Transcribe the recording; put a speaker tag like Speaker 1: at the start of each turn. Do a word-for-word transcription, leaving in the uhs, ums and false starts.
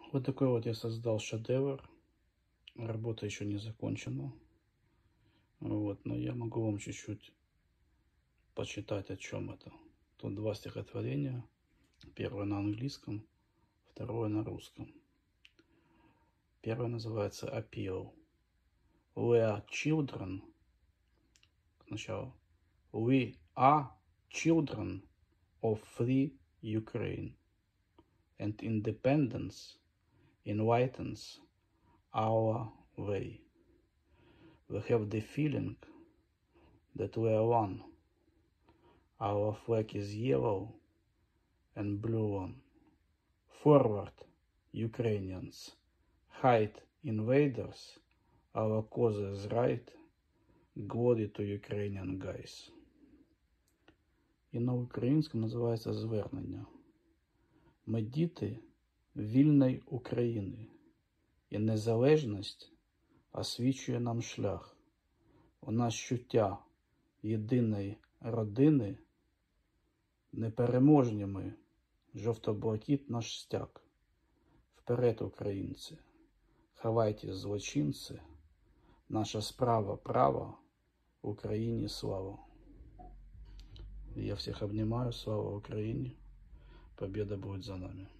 Speaker 1: Вот такой вот я создал шедевр. Работа еще не закончена. Вот, но я могу вам чуть-чуть почитать, о чем это. Тут два стихотворения. Первое на английском, второе на русском. Первое называется Appeal. We are children. Сначала. We are children of free Ukraine. And independence enlightens our way. We have the feeling that we are one. Our flag is yellow and blue one. Forward, Ukrainians. Hide invaders. Our cause is right. Glory to Ukrainian guys. І на українському називається звернення. Ми діти вільної України. І незалежність освічує нам шлях. У нас чуття єдиної родини. Непереможні ми, жовто-блакит наш стяг. Вперед, українці, ховайте злочинці. Наша справа права, Україні слава. Я всех обнимаю, слава Украине, победа будет за нами.